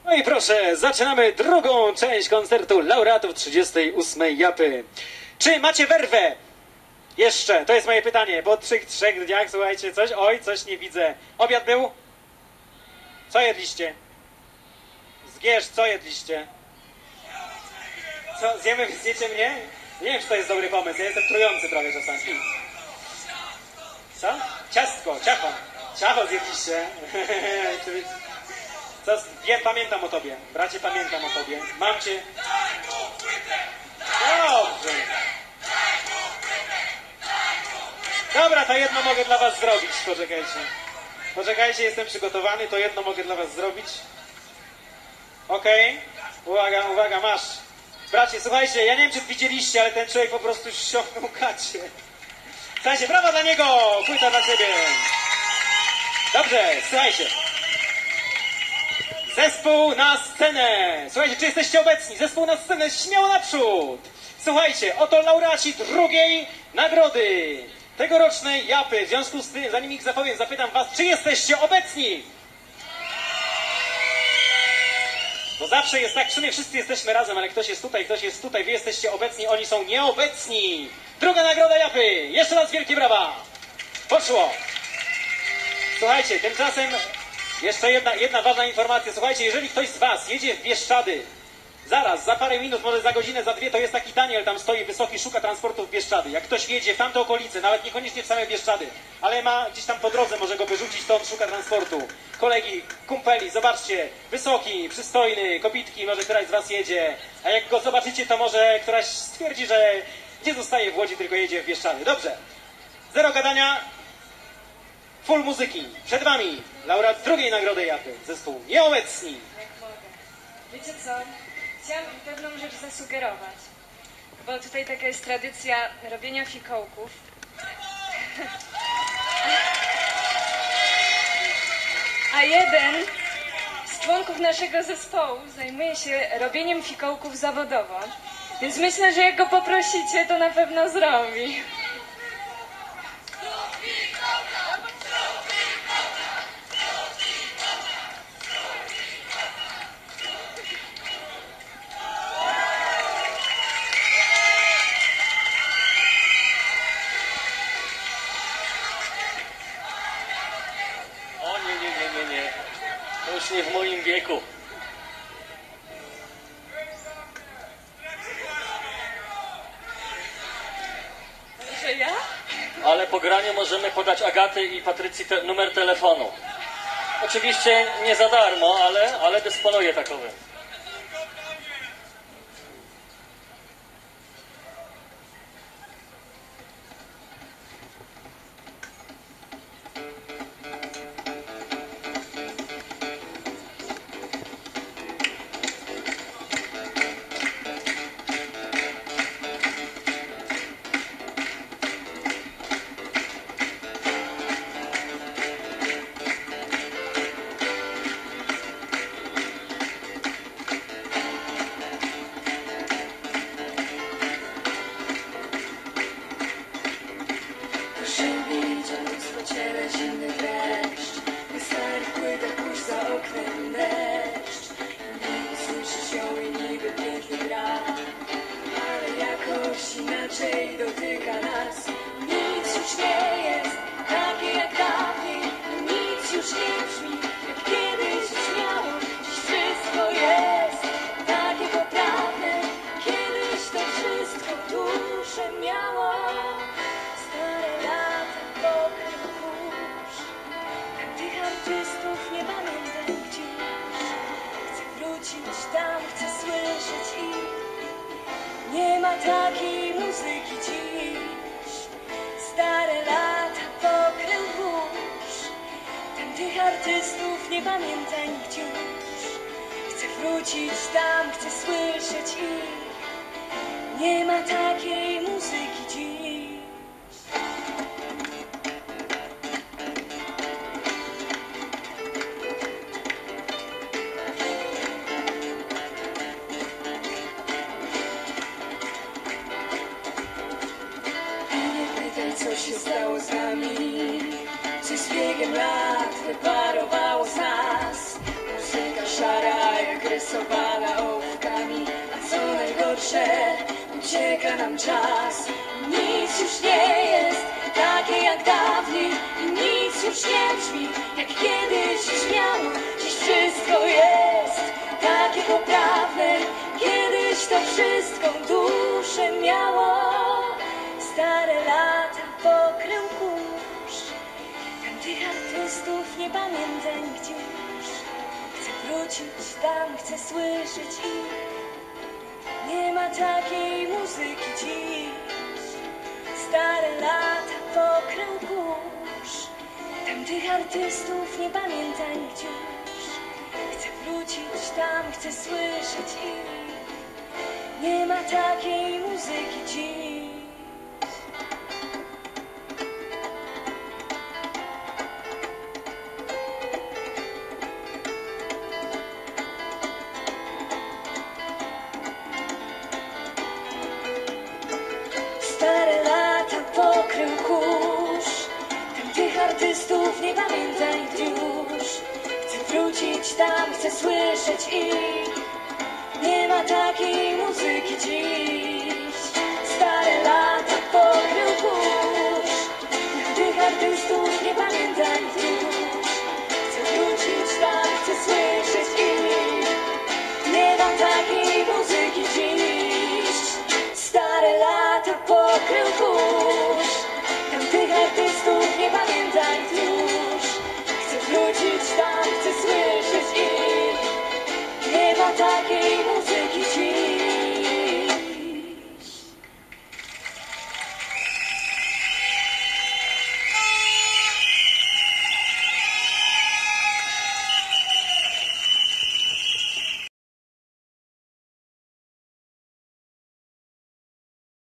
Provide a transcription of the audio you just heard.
No i proszę, zaczynamy drugą część koncertu laureatów 38. Japy. Czy macie werwę? Jeszcze, to jest moje pytanie. Po trzech dniach, słuchajcie, coś? Oj, coś nie widzę. Obiad był? Co jedliście? Zgierz, co jedliście? Co, zjecie mnie? Nie wiem, czy to jest dobry pomysł. Ja jestem trujący prawie czasami. Co? Ciastko, ciacho. Ciacho zjedliście. Co? Wiem, pamiętam o tobie. Bracie, pamiętam o tobie. Mam cię. Dobrze. Dobra, to jedno mogę dla was zrobić. Poczekajcie. Poczekajcie, jestem przygotowany. To jedno mogę dla was zrobić. Okej. Uwaga, uwaga, masz. Bracie, słuchajcie, ja nie wiem, czy widzieliście, ale ten człowiek po prostu ściągnął gacie. Słuchajcie, brawa dla niego! Płyta dla ciebie. Dobrze, słuchajcie. Zespół na scenę! Słuchajcie, czy jesteście obecni? Zespół na scenę, śmiało naprzód! Słuchajcie, oto laureaci drugiej nagrody tegorocznej Japy. W związku z tym, zanim ich zapowiem, zapytam was, czy jesteście obecni? Bo zawsze jest tak, w sumie wszyscy jesteśmy razem, ale ktoś jest tutaj, wy jesteście obecni, oni są nieobecni. Druga nagroda Japy! Jeszcze raz wielkie brawa! Poszło! Słuchajcie, tymczasem jeszcze jedna ważna informacja. Słuchajcie, jeżeli ktoś z was jedzie w Bieszczady, zaraz, za parę minut, może za godzinę, za dwie, to jest taki Daniel, tam stoi wysoki, szuka transportu w Bieszczady. Jak ktoś jedzie w tamte okolice, nawet niekoniecznie w same Bieszczady, ale ma gdzieś tam po drodze, może go wyrzucić, to on szuka transportu. Kolegi, kumpeli, zobaczcie, wysoki, przystojny, kobitki, może któraś z was jedzie, a jak go zobaczycie, to może któraś stwierdzi, że nie zostaje w Łodzi, tylko jedzie w Bieszczady. Dobrze, zero gadania, full muzyki. Przed wami laureat drugiej nagrody Japy, zespół Nieobecni. Jak mogę. Wiecie co? Chciałam pewną rzecz zasugerować, bo tutaj taka jest tradycja robienia fikołków. A jeden z członków naszego zespołu zajmuje się robieniem fikołków zawodowo, więc myślę, że jak go poprosicie, to na pewno zrobi. O nie. To już nie w moim wieku. Że ja? Ale po graniu możemy podać Agaty i Patrycji numer telefonu. Oczywiście nie za darmo, ale dysponuję takowym. Ciele zimny dreszcz, wystarkły tak kurz za oknem deszcz. Niby słyszysz ją i niby piękny gra, ale jakoś inaczej dotyka nas. Nic już nie jest takie jak dawniej, nic już nie brzmi jak kiedyś brzmiało. Dziś wszystko jest takie poprawne, kiedyś to wszystko duszę miało. Artystów nie pamiętam dziś. Chcę wrócić tam, chcę słyszeć ich. Nie ma takiej muzyki dziś. Stare lata pokrył burz. Tamtych artystów nie pamiętam wciąż. Chcę wrócić tam, chcę słyszeć ich. Nie ma takiej muzyki dziś. Co się stało z nami? Co z biegiem lat wyparowało z nas? Muzyka szara jak zagresowana ołówkami. A co najgorsze, ucieka nam czas. Nic już nie jest takie jak dawniej i nic już nie brzmi jak kiedyś brzmiało. Dziś wszystko jest takie poprawne, kiedyś to wszystko duszę miało. Stare lata pokrył kurz, tamtych artystów nie pamięta nigdzie już. Chcę wrócić tam, chcę słyszeć ich. Nie ma takiej muzyki dziś. Stare lata pokrył kurz, tamtych artystów nie pamięta nigdzie już. Chcę wrócić tam, chcę słyszeć ich. Nie ma takiej muzyki dziś. Stare lata pokrył kurz, tamtych artystów nie pamięta nikt już. Chcę wrócić tam, chcę słyszeć ich. Nie ma takiej muzyki dziś. Stare lata pokrył kurz, tamtych artystów nie pamięta nikt już. Chcę wrócić tam, chcę słyszeć ich. Nie ma takiej muzyki dziś. Stare lata pokrył kurz, tamtych artystów nie pamięta nikt już. Chcę wrócić tam, chcę słyszeć ich. Nie ma takiej